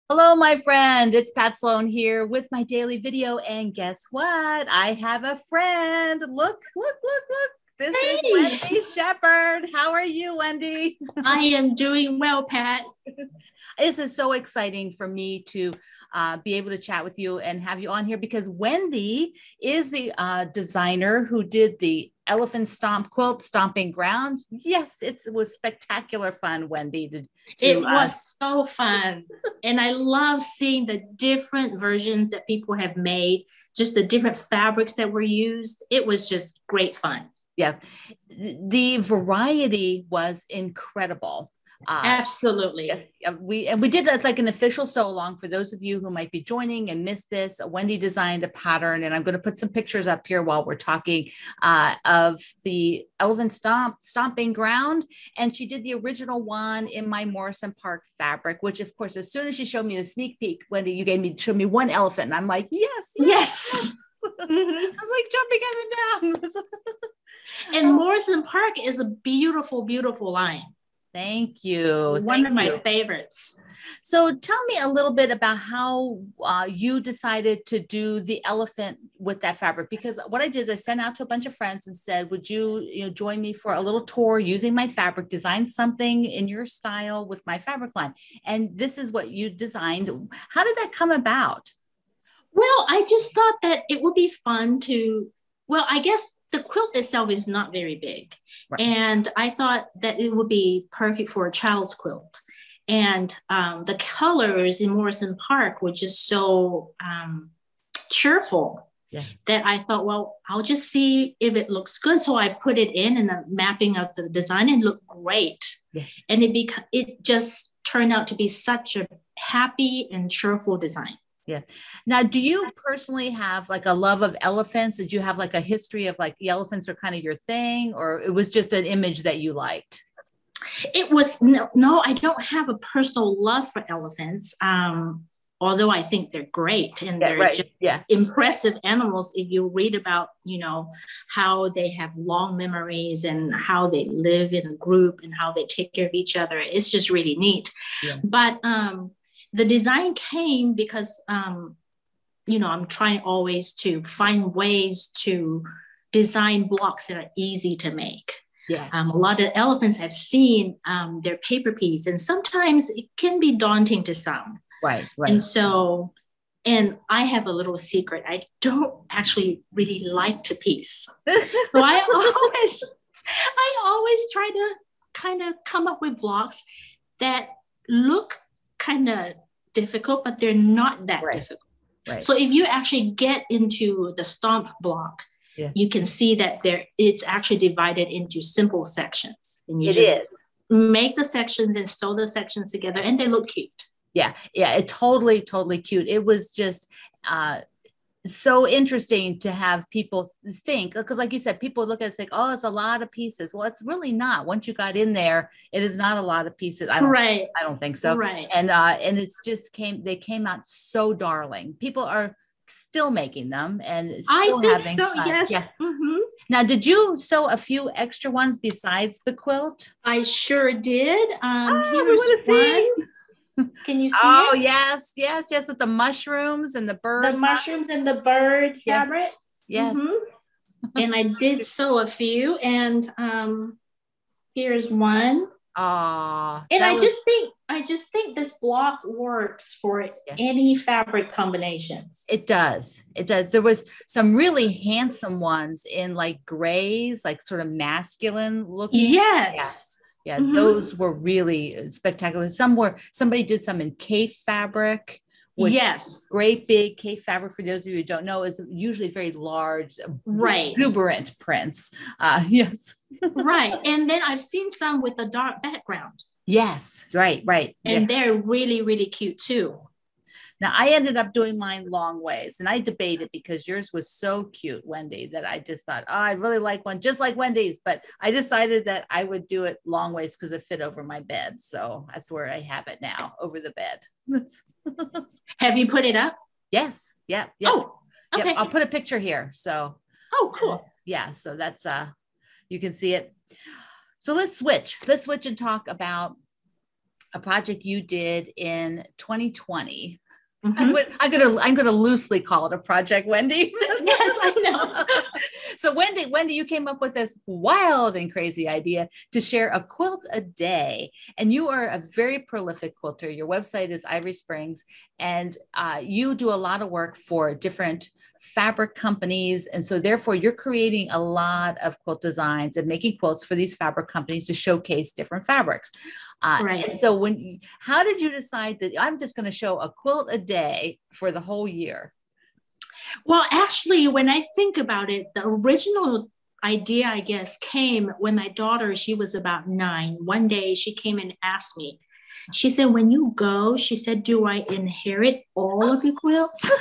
Hello, my friend. It's Pat Sloan here with my daily video. And guess what? I have a friend. Look. This is Hey, Wendy Shepherd. How are you, Wendy? I am doing well, Pat. This is so exciting for me to be able to chat with you and have you on here because Wendy is the designer who did the Elephant Stomp quilt Stomping Ground. Yes, it was spectacular fun, Wendy, to It was so fun. And I love seeing the different versions that people have made, just the different fabrics that were used. It was just great fun. yeah, the variety was incredible. Yeah, Absolutely. we did that like an official sew along for those of you who might be joining and missed this. Wendy designed a pattern, and I'm going to put some pictures up here while we're talking of the elephant stomping ground. And she did the original one in my Morrison Park fabric, which of course, as soon as she showed me the sneak peek, Wendy, you showed me one elephant, and I'm like, yes. Yes. I was like jumping up and down. And Morrison Park is a beautiful, beautiful line. Thank you. One Thank of my you. favorites. So tell me a little bit about how you decided to do the elephant with that fabric. Because what I did is I sent out to a bunch of friends and said, would you join me for a little tour using my fabric, design something in your style with my fabric line. And this is what you designed. How did that come about? Well, I just thought that it would be fun to, well, I guess the quilt itself is not very big. Right. And I thought that it would be perfect for a child's quilt. And the colors in Morrison Park were just so cheerful Yeah. that I thought, well, I'll just see if it looks good. So I put it in and the mapping of the design and looked great. Yeah. And it just turned out to be such a happy and cheerful design. Yeah. Now, do you personally have like a love of elephants? Did you have like a history of like the elephants are kind of your thing, or it was just an image that you liked? It was no, I don't have a personal love for elephants. Although I think they're great and Yeah, they're right. just Yeah. impressive animals if you read about, how they have long memories and how they live in a group and how they take care of each other. It's just really neat. Yeah. But the design came because I'm trying always to find ways to design blocks that are easy to make. Yes. A lot of elephants have seen their paper piece, and sometimes it can be daunting to some. Right. And Right. so, and I have a little secret. I don't actually really like to piece. So I always try to kind of come up with blocks that look kind of difficult, but they're not that Right. difficult. Right. So if you actually get into the stomp block, Yeah. you can see that it's actually divided into simple sections. And you It just is. make the sections and sew the sections together and they look cute. Yeah. Yeah. It totally cute. It was just uh so interesting to have people think because like you said, people look at it and say, oh, it's a lot of pieces. Well, it's really not. Once you got in there, it is not a lot of pieces. Right. I don't think so. Right. And it's just they came out so darling. People are still making them and I still think having so. fun. Yeah. Yes. Mm-hmm. Now, did you sew a few extra ones besides the quilt? I sure did. Oh, we Here's want to one. see. Can you see Oh, it? yes, with the mushrooms and the The bird. mushrooms and the bird Yeah. fabric. Yes. Mm-hmm. And I did sew a few. And here's one. Oh, And that was I just think this block works for yeah. any fabric combinations. It does. It does. There was some really handsome ones in like grays, like sort of masculine looking. Yeah. Yes. Yeah, Mm-hmm. those were really spectacular. Somebody did some in K fabric, which Yes. great big K fabric, for those of you who don't know, is usually very large, Right. exuberant prints. Yes. Right. And then I've seen some with a dark background. Yes, right. Yeah. And they're really, really cute too. Now I ended up doing mine long ways and I debated because yours was so cute, Wendy, that I just thought, oh, I really like one just like Wendy's, but I decided that I would do it long ways because it fit over my bed. So that's where I have it now, over the bed. Have you put it up? Yes. Yeah. Oh, okay. I'll put a picture here. So Oh, cool. yeah, so that's you can see it. So let's switch and talk about a project you did in 2020. Mhm. I'm gonna loosely call it a project, Wendy. Yes, I know. So Wendy, you came up with this wild and crazy idea to share a quilt a day, and you are a very prolific quilter. Your website is Ivory Springs, and you do a lot of work for different fabric companies, and so therefore you're creating a lot of quilt designs and making quilts for these fabric companies to showcase different fabrics. Right. And so how did you decide that I'm just going to show a quilt a day for the whole year? Well, actually, when I think about it, the original idea, I guess, came when my daughter, she was about 9. One day she came and asked me, she said, when you go, she said, do I inherit all of your quilts?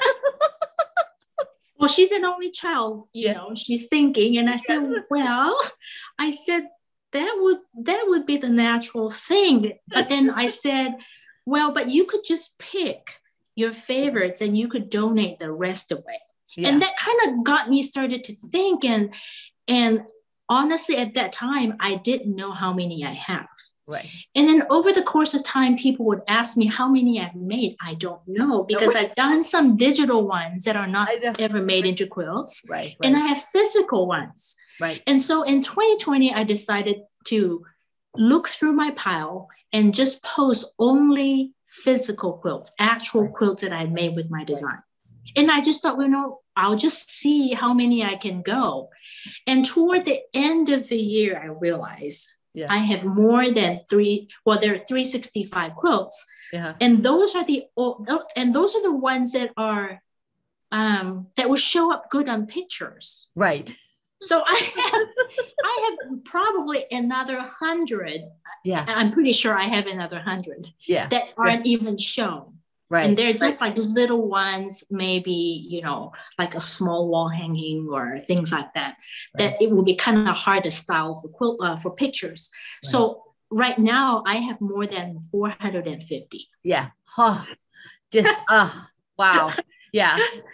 Well, she's an only child, you know, she's thinking. And I said, well, I said, that would be the natural thing. But then I said, well, but you could just pick your favorites and you could donate the rest away. Yeah. And that kind of got me started to think. And honestly, at that time, I didn't know how many I have. Right. And then over the course of time, people would ask me how many I've made. I don't know, because I've done some digital ones that are not ever made into quilts. Right. And I have physical ones. Right. And so in 2020, I decided to look through my pile and just post only physical quilts, actual quilts that I made with my design. And I just thought, I'll just see how many I can go. And toward the end of the year, I realized I have more than there are 365 quilts. Yeah. And those are the ones that are, that will show up good on pictures. Right. So I have probably another 100. Yeah. I'm pretty sure I have another 100 that aren't even shown. Right. And they're just like little ones, maybe, like a small wall hanging or things like that, that it will be kind of hard to style for pictures. Right. So right now I have more than 450. Yeah. Oh, just, wow. Yeah.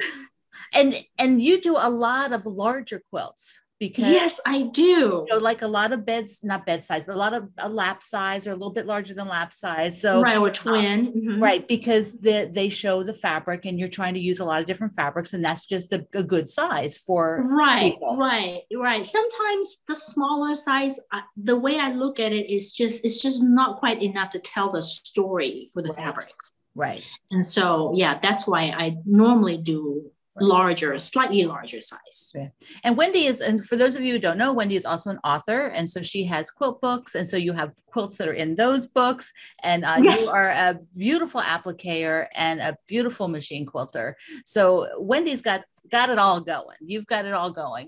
And you do a lot of larger quilts. Because, yes, I do. Like a lot of not bed size, but a lot of a lap size or a little bit larger than lap size. So right, or twin. Mm-hmm. Right, because they show the fabric and you're trying to use a lot of different fabrics, and that's just a good size for people. Right. Sometimes the smaller size, the way I look at it is it's just not quite enough to tell the story for the fabrics. Right. And so, that's why I normally do slightly larger size. Yeah. And Wendy and for those of you who don't know, Wendy is also an author. And so she has quilt books. And so you have quilts that are in those books. And you are a beautiful appliquer and a beautiful machine quilter. So Wendy's got it all going. You've got it all going.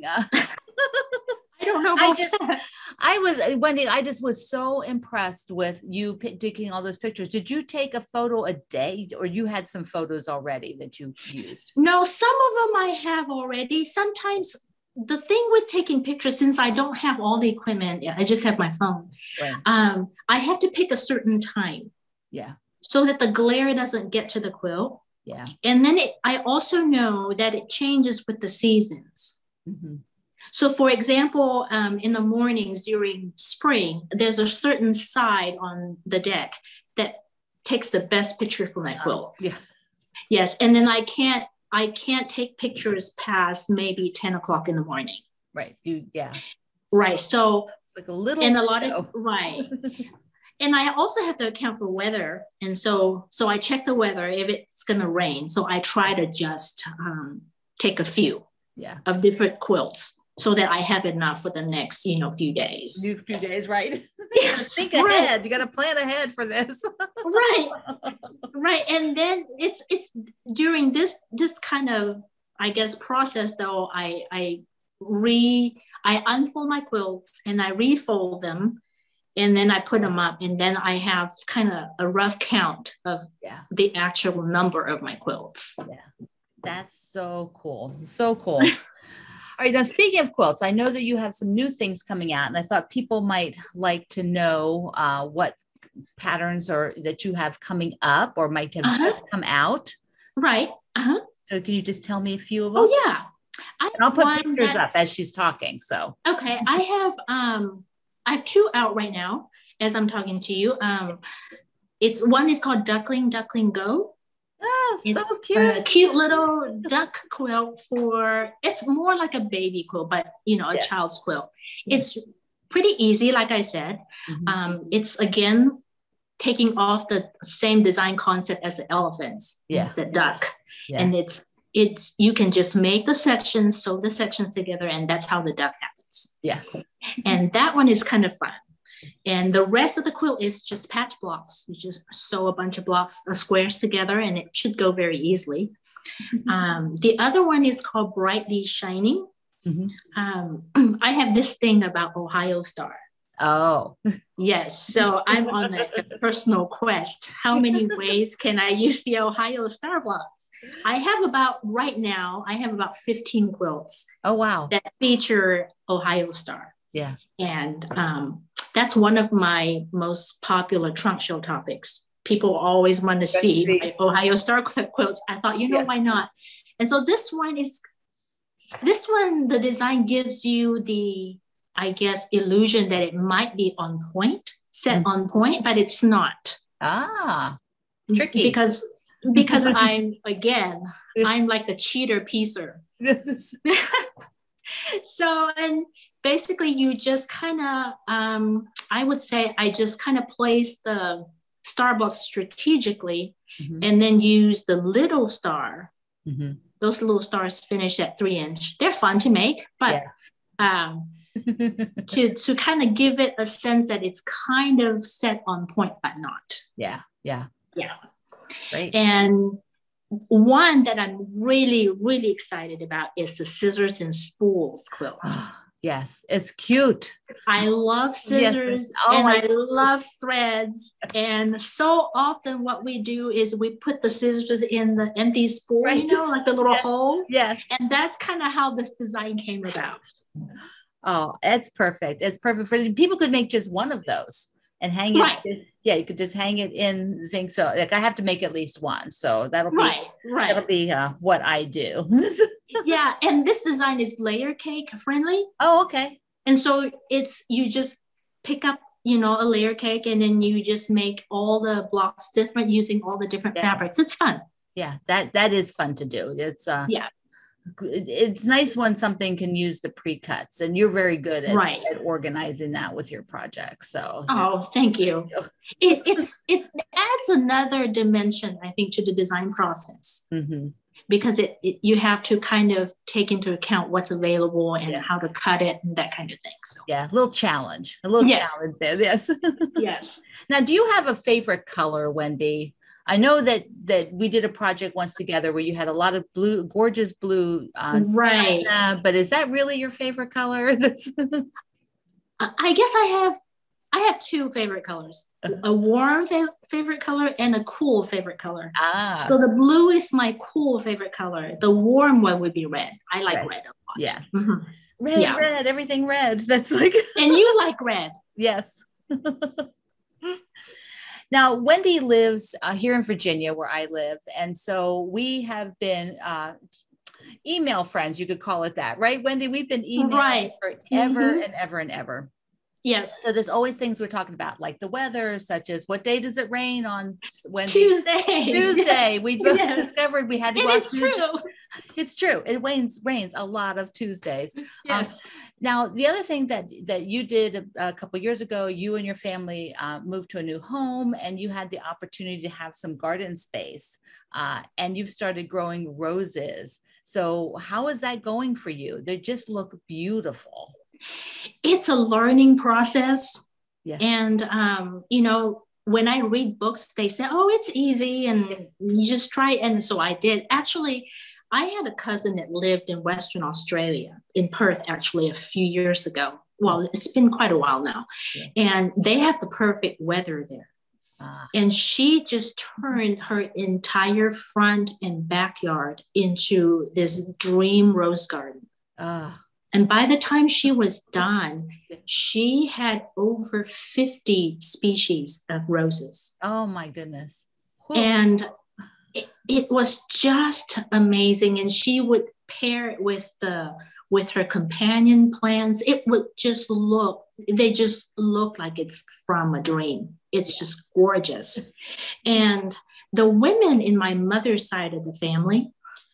I don't know about that. Wendy, I just was so impressed with you taking all those pictures. Did you take a photo a day, or you had some photos already that you used? No, some of them I have already. Sometimes the thing with taking pictures, since I don't have all the equipment, I just have my phone. Right. I have to pick a certain time. Yeah. So that the glare doesn't get to the quilt. Yeah. And then I also know that it changes with the seasons. Mm-hmm. So for example, in the mornings during spring, there's a certain side on the deck that takes the best picture for my quilt. Yeah. Yes. And then I can't take pictures past maybe 10 o'clock in the morning. Right. Right. So it's like a little, and a lot of, right. And I also have to account for weather. And so I check the weather if it's going to rain. So I try to just take a few of different quilts, so that I have enough for the next, few days. Few days, right? Yes. Think ahead. You got to plan ahead for this. Right. And then it's during this kind of, I guess, process though, I unfold my quilts and I refold them, and then I put them up, and then I have kind of a rough count of the actual number of my quilts. Yeah. That's so cool. So cool. All right. Now, speaking of quilts, I know that you have some new things coming out, and I thought people might like to know what patterns that you have coming up or might have just come out. Right. Uh-huh. So can you just tell me a few of them? Oh, yeah. I'll put pictures up as she's talking. So. Okay. I have 2 out right now as I'm talking to you. It's one is called Duckling Duckling Go. Oh, so It's cute. a cute little duck quilt it's more like a baby quilt, but a Yeah. child's quilt. It's pretty easy, like I said. It's again taking off the same design concept as the elephants. Yeah. It's the duck. Yeah. And it's you can just make the sections, sew the sections together, and that's how the duck happens. Yeah. And that one is kind of fun. And the rest of the quilt is just patch blocks. You just sew a bunch of blocks, squares together, and it should go very easily. The other one is called Brightly Shining. I have this thing about Ohio Star. Oh. Yes. So I'm on a personal quest. How many ways can I use the Ohio Star blocks? Right now, I have about 15 quilts. Oh, wow. That feature Ohio Star. Yeah. And that's one of my most popular trunk show topics. People always want to see my Ohio Star quilts. I thought, why not? And so this one, the design gives you the, I guess, illusion that it might be on point, set on point, but it's not. Ah, tricky. Because I'm like the cheater piecer. So, and basically you just kind of, I would say I just kind of place the Starbucks strategically and then use the little star. Those little stars finish at 3-inch. They're fun to make, but to kind of give it a sense that it's kind of set on point, but not. Yeah. Great. And one that I'm really, really excited about is the Scissors and Spools quilt. Yes, it's cute. I love scissors and I love threads. And so often what we do is we put the scissors in the empty spool, like the little hole. Yes. And that's kind of how this design came about. Oh, it's perfect. It's perfect for people. Could make just one of those and hang it. Right. Yeah, you could just hang it in the thing. So like I have to make at least one. So that'll be that'll be what I do. Yeah, and this design is layer cake friendly. Oh, okay. And so you just pick up, a layer cake and then you just make all the blocks different using all the different fabrics. It's fun. Yeah, that is fun to do. It's it's nice when something can use the pre-cuts, and you're very good at organizing that with your projects. So thank you. It adds another dimension, I think, to the design process. Because you have to kind of take into account what's available and how to cut it and that kind of thing. So a little challenge challenge there. Yes. Yes. Now, do you have a favorite color, Wendy? I know that we did a project once together where you had a lot of blue, gorgeous blue. Right. But is that really your favorite color? I guess I have two favorite colors, a warm favorite color and a cool favorite color. So the blue is my cool favorite color. The warm one would be red. I like red a lot. Yeah. Red, everything red. That's like. And you like red. Yes. Now, Wendy lives here in Virginia where I live. And so we have been email friends, you could call it that, right, Wendy? We've been emailing forever and ever and ever. Yes. So there's always things we're talking about, like the weather, such as what day does it rain on Wednesday? Tuesday. Yes. We both discovered we had to go out. It is true. It's true. It rains a lot of Tuesdays. Yes. Now, the other thing that you did a couple of years ago, you and your family moved to a new home, and you had the opportunity to have some garden space, and you've started growing roses. So how is that going for you? They just look beautiful. It's a learning process. Yeah. And, when I read books, they say, oh, it's easy and you just try it. And so I did. Actually, I had a cousin that lived in Western Australia, in Perth, actually, a few years ago. Well, it's been quite a while now. Yeah. And they have the perfect weather there. And she just turned her entire front and backyard into this dream rose garden. And by the time she was done, she had over 50 species of roses. Oh, my goodness. Whew. And it was just amazing. And she would pair it with the with her companion plants. It would just look, they just look like it's from a dream. It's just gorgeous. And the women in my mother's side of the family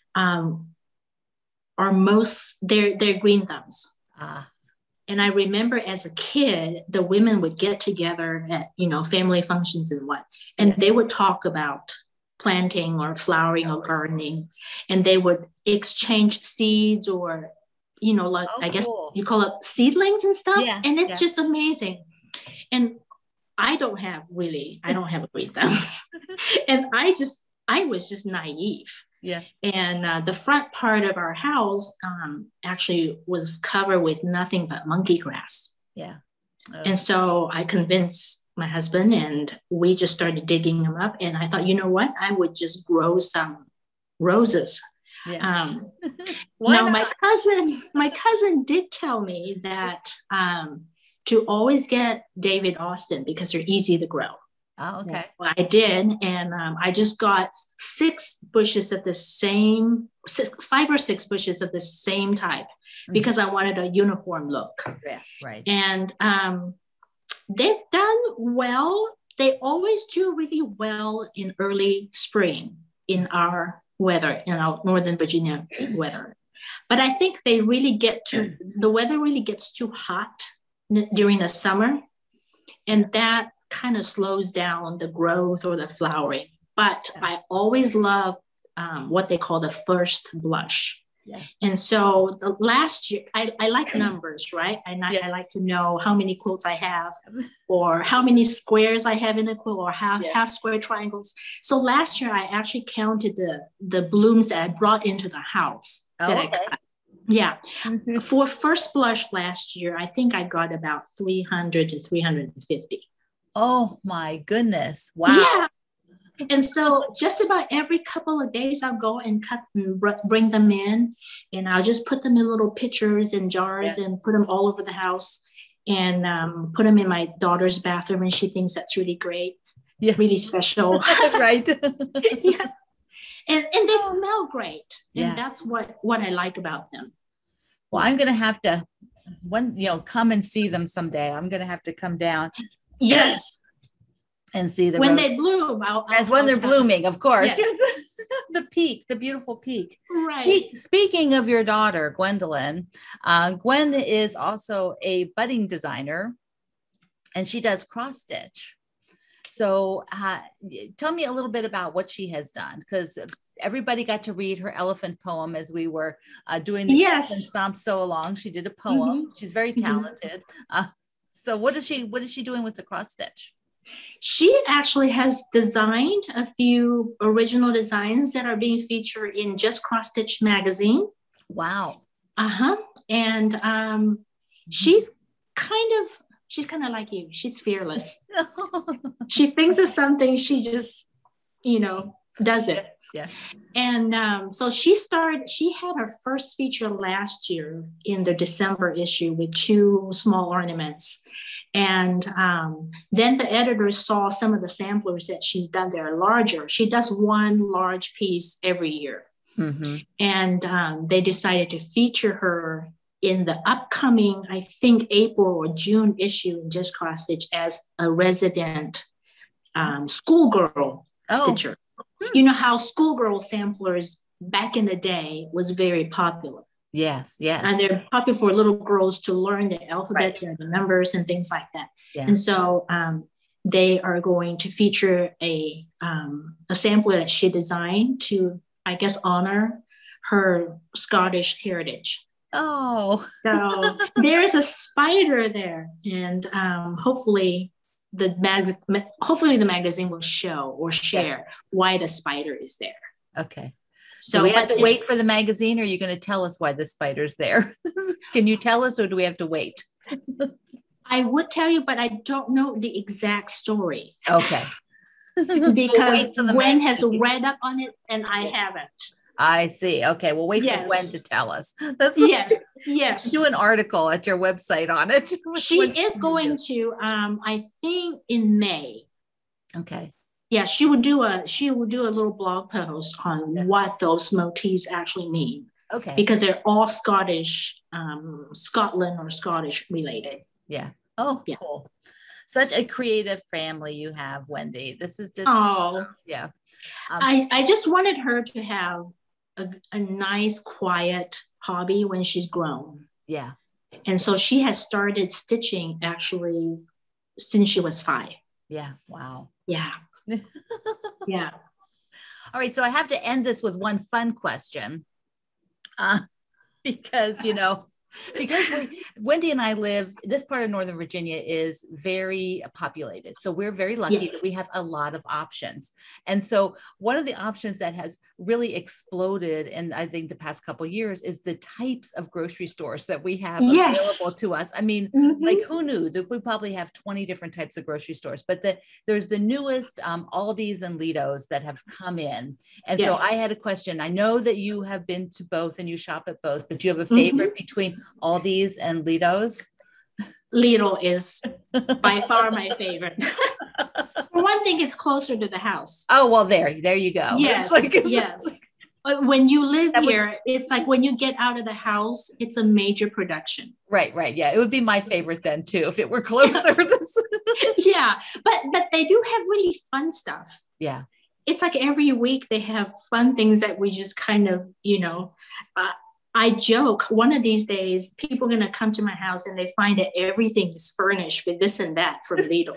are they're green thumbs. And I remember as a kid, the women would get together at, family functions and they would talk about planting or flowering or gardening, and they would exchange seeds or, I guess you call it seedlings and stuff. Yeah, and it's just amazing. And I don't have a green thumb. And I was just naive. Yeah. And the front part of our house actually was covered with nothing but monkey grass. Yeah. And so I convinced my husband, and we just started digging them up. And I thought, you know what? I would just grow some roses. Yeah. Now my cousin did tell me that to always get David Austin because they're easy to grow. Oh, okay. Well, I did, and I just got 5 or 6 bushes of the same type because I wanted a uniform look. Yeah, right. And they've done well. They always do really well in early spring in our weather, in our Northern Virginia weather. But I think the weather really gets too hot during the summer, and that kind of slows down the growth or the flowering. But I always love what they call the first blush. Yeah. And so the last year, I like numbers, right? I like to know how many quilts I have, or how many squares I have in a quilt, or half square triangles. So last year, I actually counted the blooms that I brought into the house I cut. Yeah. For first blush last year, I think I got about 300 to 350. Oh my goodness. Wow. Yeah. And so just about every couple of days I'll go and cut and bring them in, and I'll just put them in little pitchers and jars and put them all over the house, and put them in my daughter's bathroom, and she thinks that's really great. Yeah. Really special. Right. Yeah. And they smell great. And that's what I like about them. Well, I'm going to have to come and see them someday. I'm going to have to come down. Yes. And see them when they bloom. When they're blooming, of course. Yes. The beautiful peak. Right. Speaking of your daughter, Gwendolyn, Gwen is also a budding designer, and she does cross stitch. So tell me a little bit about what she has done, because everybody got to read her elephant poem as we were doing the Elephant Stomp Sew Along. She did a poem. Mm-hmm. She's very talented. So what is she doing with the cross stitch? She actually has designed a few original designs that are being featured in Just Cross Stitch magazine. Wow. And she's kind of like you. She's fearless. She thinks of something, she just, does it. Yeah. And so she had her first feature last year in the December issue with 2 small ornaments. And then the editors saw some of the samplers that she's done that are larger. She does 1 large piece every year. Mm-hmm. And they decided to feature her in the upcoming, I think, April or June issue in Just Cross Stitch as a resident schoolgirl stitcher. You know how schoolgirl samplers back in the day was very popular. Yes, yes. And they're popular for little girls to learn the alphabets and the numbers and things like that. Yeah. And so they are going to feature a sampler that she designed to, I guess, honor her Scottish heritage. Oh. So there's a spider there, and hopefully the magazine will show or share why the spider is there. Okay. So do we have to wait for the magazine, or are you going to tell us why the spider's there? Can you tell us, or do we have to wait? I would tell you, but I don't know the exact story. Okay. Because Gwen has read up on it and I haven't. I see. Okay. We'll wait for Gwen to tell us. Yes. Do an article at your website on it. She is going to, I think in May. Okay. Yeah, she will do a little blog post on what those motifs actually mean. Okay. because they're all Scottish, Scotland or Scottish related. Yeah. Oh, Yeah. cool. Such a creative family you have, Wendy. This is just, Oh, yeah. I just wanted her to have a nice, quiet hobby when she's grown. Yeah. And so she has started stitching actually since she was 5. Yeah. Wow. Yeah. Yeah. All right. So I have to end this with one fun question. Because, because Wendy and I live, this part of Northern Virginia is very populated. So we're very lucky that we have a lot of options. And so one of the options that has really exploded in, I think, the past couple of years is the types of grocery stores that we have available to us. I mean, like who knew that we probably have 20 different types of grocery stores, but there's the newest Aldi's and Lidl's that have come in. And so I had a question. I know that you have been to both and you shop at both, but do you have a favorite between Aldi's and Lidl's? Lidl is by far my favorite. For one thing, it's closer to the house. Oh, well, there you go. Yes, yes. But when you live here, it's like when you get out of the house, it's a major production. Right. Yeah, it would be my favorite then too if it were closer. Yeah, but they do have really fun stuff. Yeah. It's like every week they have fun things that we just kind of, I joke one of these days, people are going to come to my house and they find that everything is furnished with this and that from Lidl.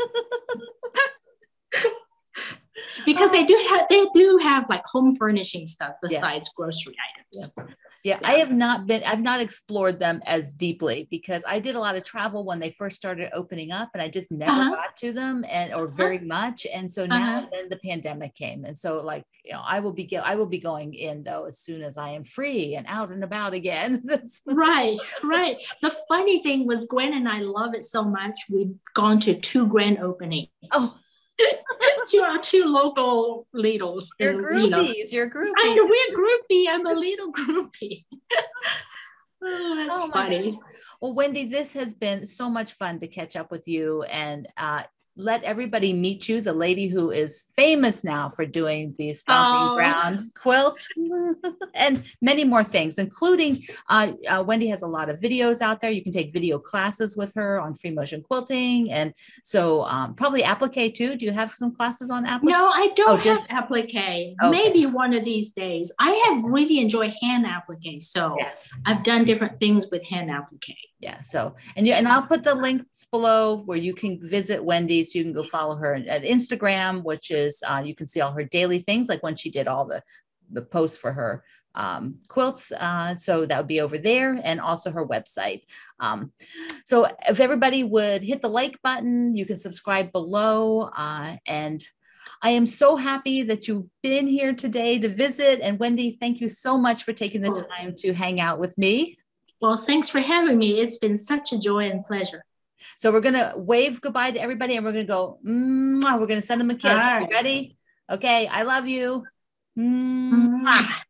Because they do have like home furnishing stuff besides grocery items. Yeah, I've not explored them as deeply because I did a lot of travel when they first started opening up and I just never got to them or very much. And so now then the pandemic came. And so I will be going in though, as soon as I am free and out and about again. Right. The funny thing was Gwen and I love it so much. We've gone to 2 grand openings. Oh, to our 2 local Lidl's. You're groupies. You're groupies. I know we're groupie. I'm a little groupie. That's funny. Goodness. Well, Wendy, this has been so much fun to catch up with you and let everybody meet you, the lady who is famous now for doing the Stomping Ground quilt and many more things, including Wendy has a lot of videos out there. You can take video classes with her on free motion quilting. And so probably applique too. Do you have some classes on applique? No, I don't have applique. Okay. Maybe one of these days. I have really enjoyed hand applique. So I've done different things with hand applique. Yeah. So, and I'll put the links below where you can visit Wendy. So you can go follow her at Instagram, which is, you can see all her daily things, like when she did all the posts for her quilts. So that would be over there, and also her website. So if everybody would hit the like button, you can subscribe below. And I am so happy that you've been here today to visit. And Wendy, thank you so much for taking the time to hang out with me. Well, thanks for having me. It's been such a joy and pleasure. So we're going to wave goodbye to everybody and we're going to go, we're going to send them a kiss. Right. You ready? Okay. I love you.